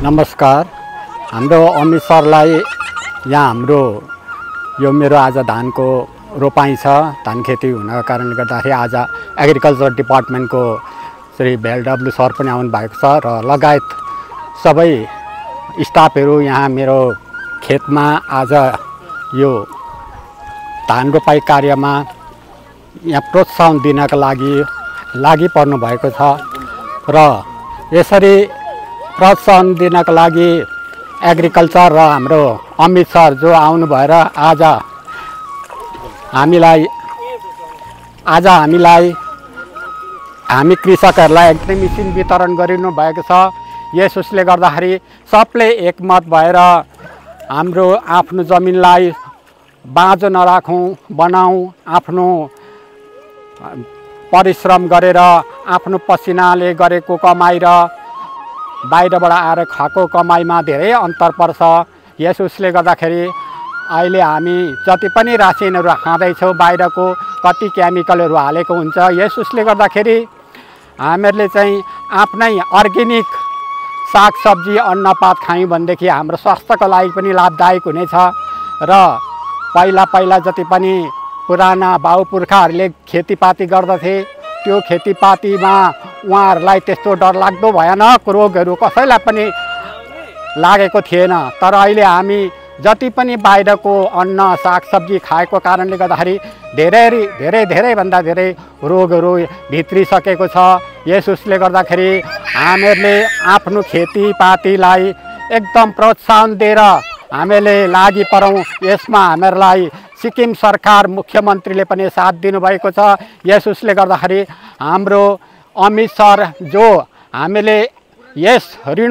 नमस्कार। हाम्रो अमित सरलाई यहाँ हाम्रो यो मेरो आज धानको रोपाई छ। धान खेती हुनको कारणले गर्दाखेरि आज एग्रिकल्चर डिपार्टमेन्टको श्री भेलडब्ल्यू सर पनि आउनु भएको छ र लगायत सबै स्टाफहरू यहाँ मेरो खेतमा आज यो धान रोपाई कार्यमा यहाँ प्रोत्साहन दिनका लागि पर्नु भएको छ र यसरी प्रोत्साहन दिनका लागि एग्रिकल्चर र हाम्रो अमित सर जो आउनु भएर आज हामीलाई हामी कृषकहरूलाई एकदमै मेसिन वितरण गरिनु भएको छ। यसले गर्दाखेरि सबले एकमत भएर हाम्रो आफ्नो जमिनलाई बाँझो नराखौँ, बनाऊ, आफ्नो परिश्रम गरेर आफ्नो पसिनाले गरेको कमाइ र बाहिरबाट आएर खाएको कमाइमा धेरै अन्तर पर्छ। यसले गर्दाखेरि अहिले हामी जति पनि रासिनहरू खाँदैछौँ बाहिरको कति केमिकलहरू हालेको हुन्छ। यसले गर्दाखेरि हामीहरूले चाहिँ आफ्नै अर्ग्यानिक सागसब्जी अन्नपात खायौँ भनेदेखि हाम्रो स्वास्थ्यको लागि पनि लाभदायक हुनेछ र पहिला जति पनि पुराना बाबुपुर्खाहरूले खेतीपाती गर्दथे त्यो खेतीपातीमा उहाँहरूलाई त्यस्तो डरलाग्दो भयानक रोगहरू कसैलाई पनि लागेको थिएन। तर अहिले हामी जति पनि बाहिरको अन्न सागसब्जी खाएको कारणले गर्दाखेरि धेरैभन्दा धेरै रोगहरू भित्रिसकेको छ। यसले गर्दाखेरि हामीहरूले आफ्नो खेतीपातीलाई एकदम प्रोत्साहन दिएर हामीले लागि परौँ। यसमा हामीहरूलाई सिक्किम सरकार मुख्यमन्त्रीले पनि साथ दिनुभएको छ। यसले गर्दाखेरि हाम्रो अमित सर जो हामीले यस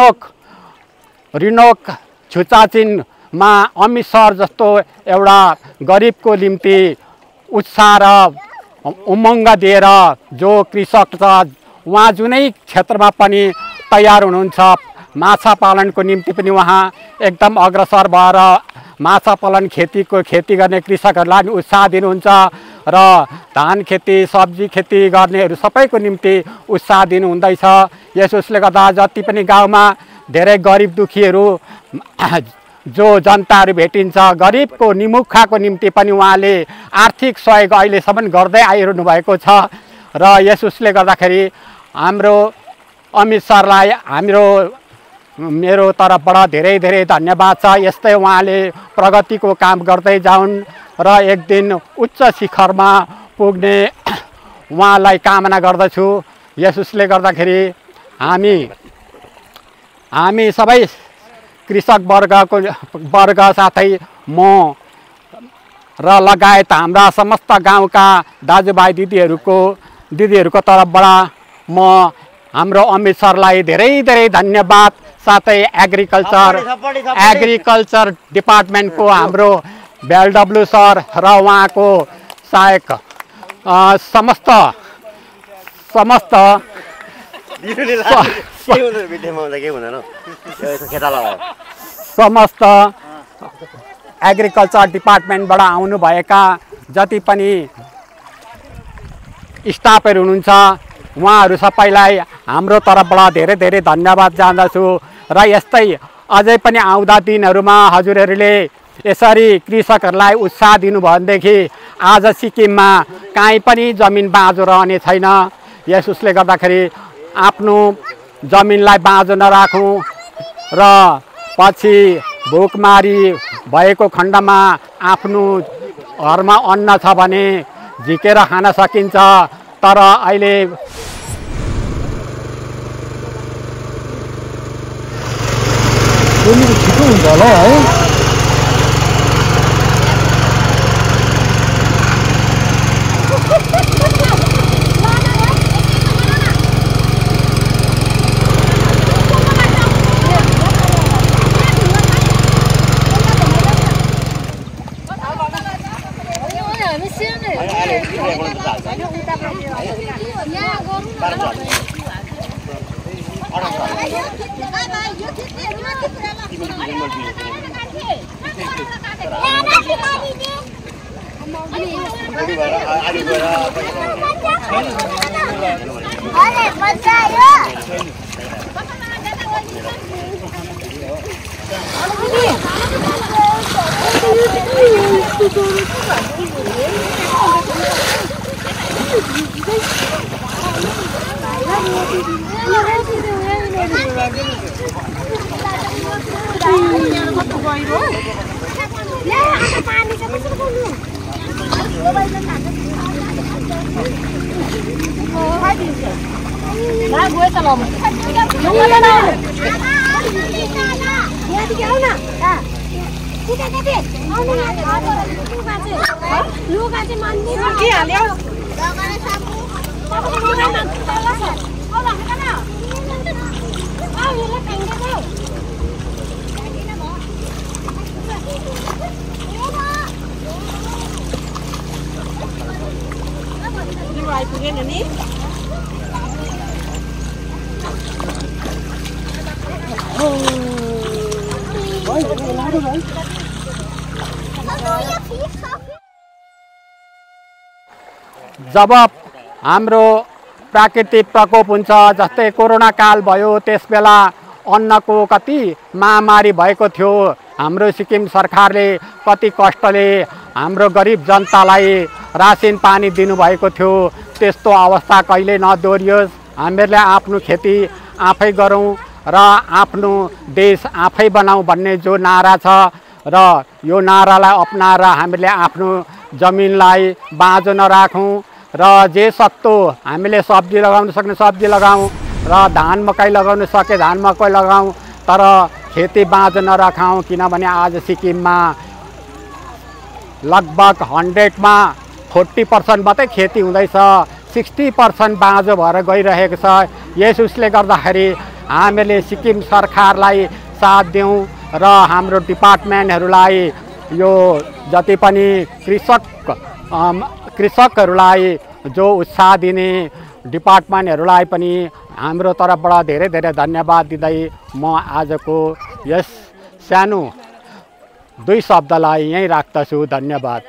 ऋणोक छुचाचिनमा अमित सर जस्तो एउटा गरिबको निम्ति उत्साह र उमङ्ग दिएर जो कृषक छ उहाँ जुनै क्षेत्रमा पनि तयार हुनुहुन्छ। माछा पालनको निम्ति पनि उहाँ एकदम अग्रसर भएर माछा पालन खेती गर्ने कृषकहरूलाई पनि उत्साह दिनुहुन्छ र धान खेती सब्जी खेती गर्नेहरू सबैको निम्ति उत्साह दिनुहुँदैछ। यसले गर्दा जति पनि गाउँमा धेरै गरिब दुखीहरू जो जनताहरू भेटिन्छ गरिबको निमुखाको निम्ति पनि उहाँले आर्थिक सहयोग अहिलेसम्म गर्दै आइरहनु भएको छ र यसले गर्दाखेरि हाम्रो अमित सरलाई मेरो तर्फबाट धेरै धन्यवाद छ। यस्तै उहाँले प्रगतिको काम गर्दै जाउन् र एक दिन उच्च शिखरमा पुग्ने उहाँलाई कामना गर्दछु। यसले गर्दाखेरि हामी सबै कृषक वर्ग साथै म र लगायत हाम्रा समस्त गाउँका दाजुभाइ दिदीहरूको तर्फबाट म हाम्रो अमित सरलाई धेरै धन्यवाद साथै एग्रिकल्चर डिपार्टमेन्टको हाम्रो भेलडब्ल्यू सर र उहाँको सहायक समस्त एग्रिकल्चर डिपार्टमेन्टबाट आउनुभएका जति पनि स्टाफहरू हुनुहुन्छ उहाँहरू सबैलाई हाम्रो तर्फबाट धेरै धन्यवाद जान्दछु र यस्तै अझै पनि आउँदा दिनहरूमा हजुरहरूले यसरी कृषकहरूलाई उत्साह दिनु भनेदेखि आज सिक्किममा काहीँ पनि जमिन बाँझो रहने छैन। यसले गर्दाखेरि आफ्नो जमिनलाई बाँझो नराखौँ र पछि भोकमारी भएको खण्डमा आफ्नो घरमा अन्न छ भने झिकेर खान सकिन्छ। तर अहिले छिटो हुन्छ होला है। अरे मजा आयो। जब हाम्रो प्राकृतिक प्रकोप हुन्छ, जस्तै कोरोना काल भयो, त्यसबेला अन्नको कति महामारी भएको थियो। हाम्रो सिक्किम सरकारले कति कष्टले हाम्रो गरिब जनतालाई रासिन पानी दिनुभएको थियो। त्यस्तो अवस्था कहिले नदोहोरियोस्। हामीहरूले आफ्नो खेती आफै गरौँ र आफ्नो देश आफै बनाऊ भन्ने जो नारा छ र यो नारालाई अपनाएर हामीले आफ्नो जमिनलाई बाँझो नराखौँ र जे सक्दो हामीले सब्जी लगाउन सक्ने सब्जी लगाऊँ र धान मकै लगाउन सके धान मकै लगाऊँ, तर खेती बाँझो नराखौँ। किनभने आज सिक्किममा लगभग 100मा 40% मात्रै खेती हुँदैछ, 60% बाँझो भएर गइरहेको छ। यस उसले गर्दाखेरि हामीले सिक्किम सरकारलाई साथ दिउँ र हाम्रो डिपार्टमेन्टहरूलाई यो जति पनि कृषकहरूलाई जो उत्साह दिने डिपार्टमेन्टहरूलाई पनि हाम्रो तर्फबाट धेरै धेरै धन्यवाद दिँदै म आजको यस सानो 2 शब्दलाई यहीँ राख्दछु। धन्यवाद।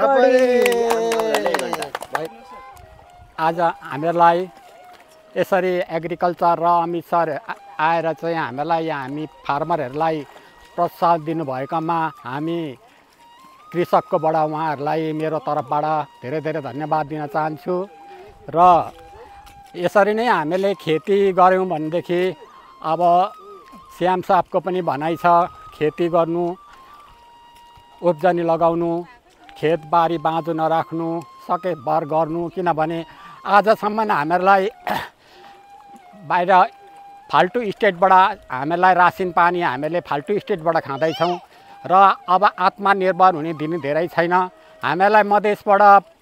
आज हामीहरूलाई यसरी एग्रिकल्चर र अमित सर आएर चाहिँ हामीलाई हामी फार्मरहरूलाई प्रोत्साहन दिनुभएकोमा हामी कृषककोबाट उहाँहरूलाई मेरो तर्फबाट धेरै धेरै धन्यवाद दिन चाहन्छु। र यसरी नै हामीले खेती गऱ्यौँ भनेदेखि अब श्याम साहबको पनि भनाइ छ, खेती गर्नु, उब्जनी लगाउनु, खेतबारी बाँझो नराख्नु, सकेभर गर्नु। किनभने आजसम्म हामीहरूलाई बाहिर फाल्टु स्टेटबाट हामीलाई रासिन पानी हामीले फाल्टु स्टेटबाट खाँदैछौँ र अब आत्मनिर्भर हुने दिन धेरै छैन। हामीलाई मधेसबाट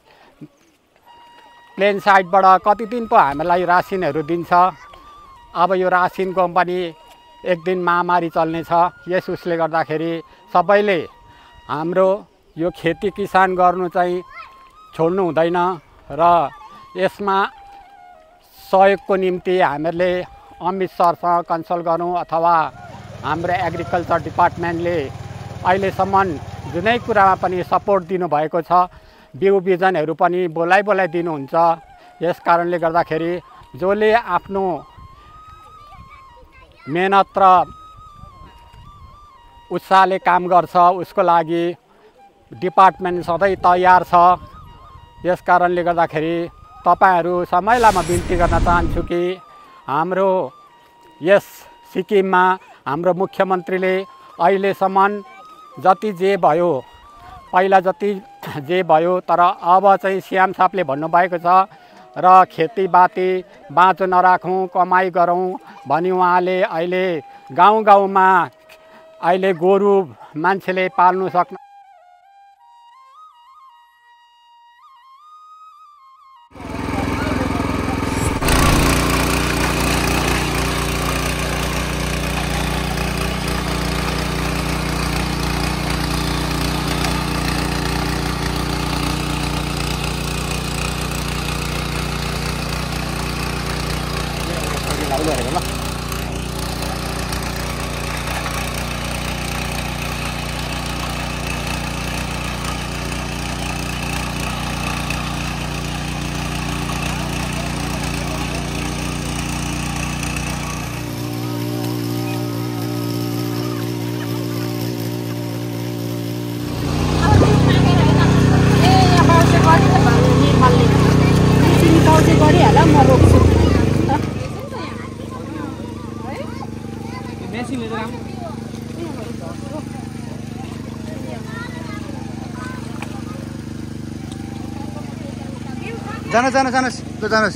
प्लेन साइडबाट कति दिन पो हामीलाई रासिनहरू दिन्छ। अब यो रासिनको पनि एक दिन महामारी चल्नेछ। यस उसले गर्दाखेरि सबैले हाम्रो यो खेती किसान गर्नु चाहिँ छोड्नु हुँदैन र यसमा सहयोगको निम्ति हामीहरूले अमित सरसँग कन्सल्ट गरौँ अथवा हाम्रो एग्रिकल्चर डिपार्टमेन्टले अहिलेसम्म जुनै कुरामा पनि सपोर्ट दिनुभएको छ। बिउ बिजनहरू पनि बोलाइ दिनुहुन्छ। यस कारणले गर्दाखेरि जसले आफ्नो मेहनत र उत्साहले काम गर्छ उसको लागि डिपार्टमेन्ट सधैँ तयार छ। यस कारणले गर्दाखेरि तपाईहरू सबैलाई म बिन्ती गर्न चाहन्छु कि हाम्रो यस सिक्किममा हाम्रो मुख्यमन्त्रीले अहिलेसम्म जति जे भयो पहिला जति जे भयो, तर अब चाहिँ श्याम साहबले भन्नुभएको छ र खेतीपाती बाँझो नराखौँ, कमाइ गरौँ भनी उहाँले अहिले गाउँमा अहिले गोरु मान्छेले पाल्नु सक्नु जानुहोस् ल जानुहोस्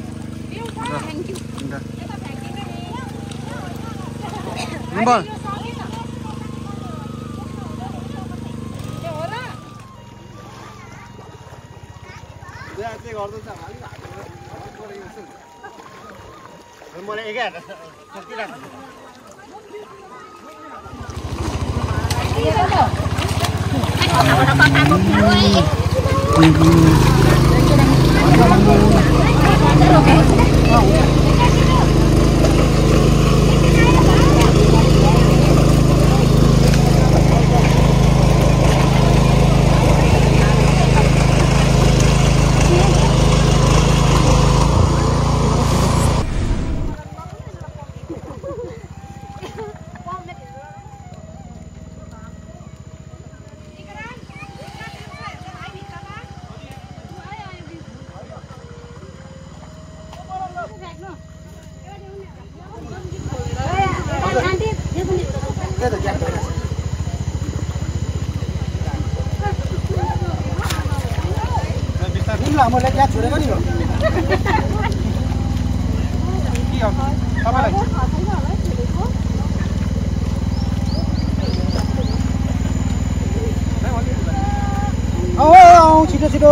मैले त्यहाँ छोडेको नि हो के हो तपाईलाई छिटो छिटो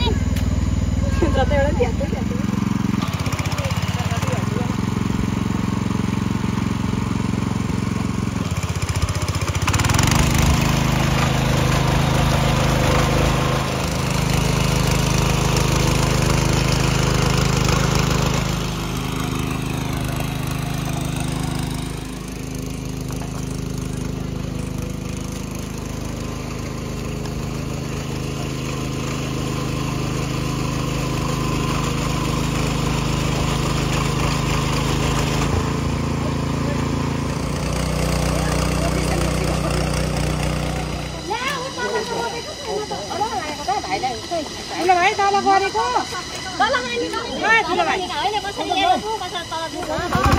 भाइ तल गरेको तल